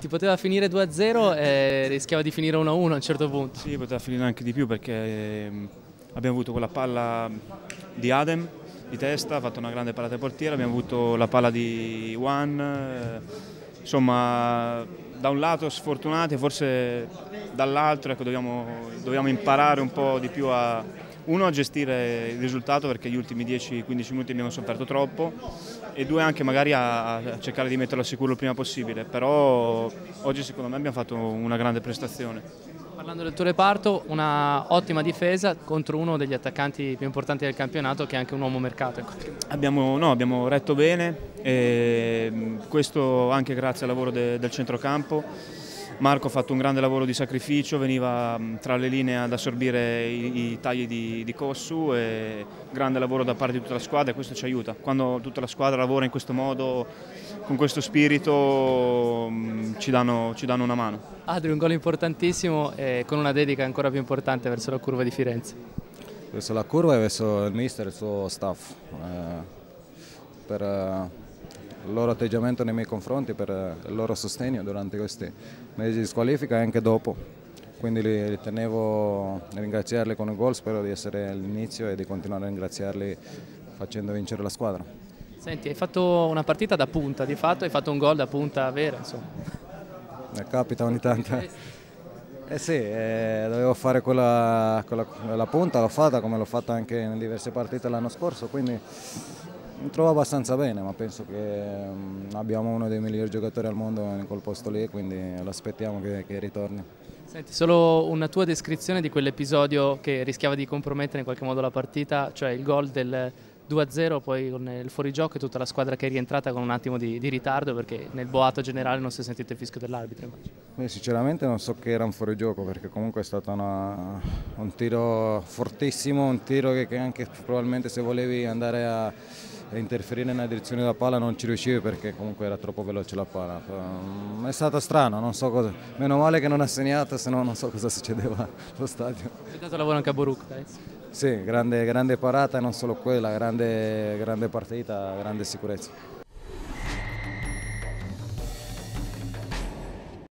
Senti, poteva finire 2-0 e rischiava di finire 1-1 a un certo punto. Sì, poteva finire anche di più perché abbiamo avuto quella palla di Adem di testa, ha fatto una grande parata portiere, abbiamo avuto la palla di Juan, insomma da un lato sfortunati, forse dall'altro ecco, dobbiamo imparare un po' di più a gestire il risultato perché gli ultimi 10-15 minuti abbiamo sofferto troppo e due anche magari a cercare di metterlo al sicuro il prima possibile, però oggi secondo me abbiamo fatto una grande prestazione. Parlando del tuo reparto, una ottima difesa contro uno degli attaccanti più importanti del campionato che è anche un uomo mercato. Abbiamo retto bene, e questo anche grazie al lavoro del centrocampo. Marco ha fatto un grande lavoro di sacrificio, veniva tra le linee ad assorbire i tagli di Cossu e grande lavoro da parte di tutta la squadra e questo ci aiuta. Quando tutta la squadra lavora in questo modo, con questo spirito, ci danno una mano. Adri, un gol importantissimo e con una dedica ancora più importante verso la curva di Firenze. Verso la curva e verso il mister e il suo staff. Per il loro atteggiamento nei miei confronti, per il loro sostegno durante questi mesi di squalifica e anche dopo. Quindi li tenevo a ringraziarli con il gol, spero di essere all'inizio e di continuare a ringraziarli facendo vincere la squadra. Senti, hai fatto una partita da punta, di fatto hai fatto un gol da punta vera, insomma. Capita ogni tanto. Sì, dovevo fare quella punta, l'ho fatta come l'ho fatta anche in diverse partite l'anno scorso, quindi mi trovo abbastanza bene, ma penso che abbiamo uno dei migliori giocatori al mondo in quel posto lì, quindi lo aspettiamo che ritorni. Senti, solo una tua descrizione di quell'episodio che rischiava di compromettere in qualche modo la partita, cioè il gol del 2-0, poi con il fuorigioco e tutta la squadra che è rientrata con un attimo di ritardo perché nel boato generale non si è sentito il fischio dell'arbitro. Sinceramente non so che era un fuorigioco perché comunque è stato un tiro fortissimo, un tiro che anche probabilmente se volevi andare a interferire nella direzione della palla non ci riuscivi perché comunque era troppo veloce la palla. È stato strano, non so cosa. Meno male che non ha segnato, se no non so cosa succedeva allo stadio. Hai dato lavoro anche a Boruk, dai. Sì, grande parata e non solo quella, grande partita, grande sicurezza.